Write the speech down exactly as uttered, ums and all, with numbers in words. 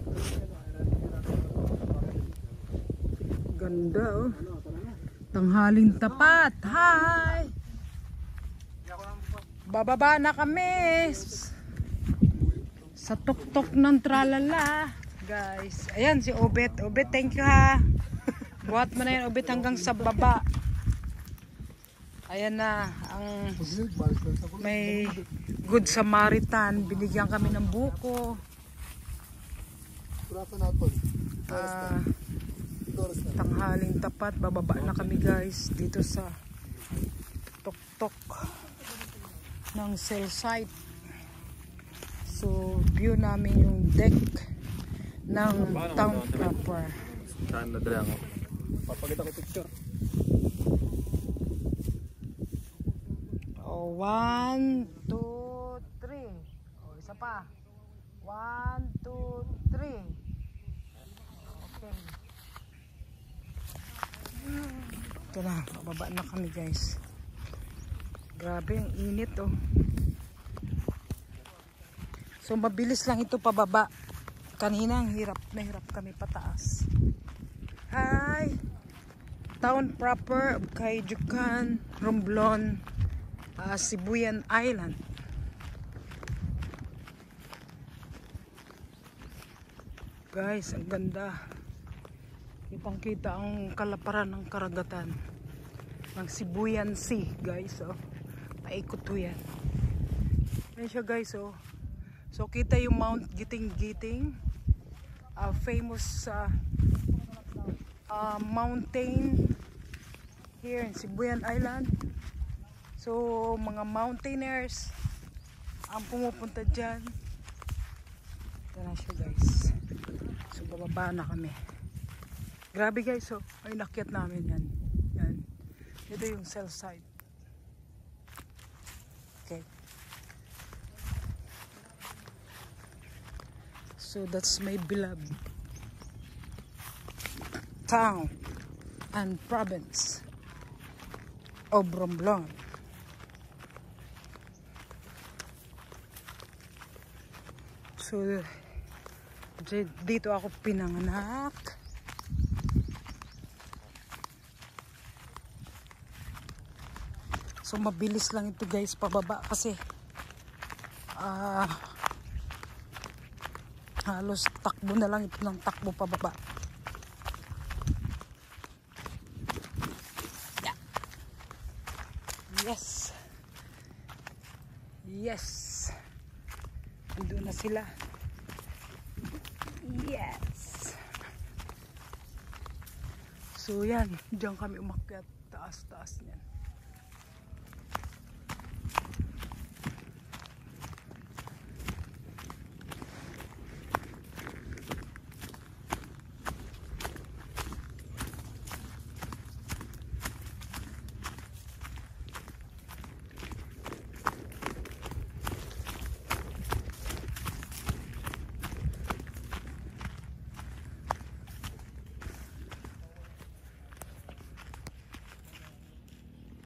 Ganda oh. Tanghaling tapat. Hi! Bababa na kami sa tuktok ng tralala. Guys, ayan si Obet. Obet, thank you ha. Buhat mo na yan Obet hanggang sa baba. Ayan na ang may Good Samaritan. Binigyan kami ng buko. Uh, tanghaling tapat. Bababa na kami guys dito sa tuktok ng cell site. So view namin yung deck ng town proper. Saan na dala ako? Papakita ko picture. Oh, one, two, three. Oh, isa pa. One, two, three. Okay. Ito na, bababa na kami guys. Grabe, ang init oh. So mabilis lang ito pababa. Kanina ang hirap na hirap kami pataas. Hi! Town proper of Kayjukan, Romblon, uh, Sibuyan Island. Guys, ang ganda. Kitang kita ang kalaparan ng karagatan ng Sibuyan Sea guys oh. Paikot to yan. Ayan siya guys oh. So kita yung Mount Giting-Giting, uh, famous uh, uh, mountain here in Sibuyan Island. So mga mountaineers ang pumupunta dyan. Ito na siya guys. So bababa na kami. Grabe guys oh. Ay nakyat namin yan. Yan. Ito yung cell site. Okay. So that's my beloved town and province of Romblon. So dito ako pinanganak. So mabilis lang ito guys pababa kasi ah uh, halos takbo na lang ito ng takbo pababa. Yeah. Yes. Yes. Ando na sila. Yes. So yan, diyan kami umakyat taas-taas niyan.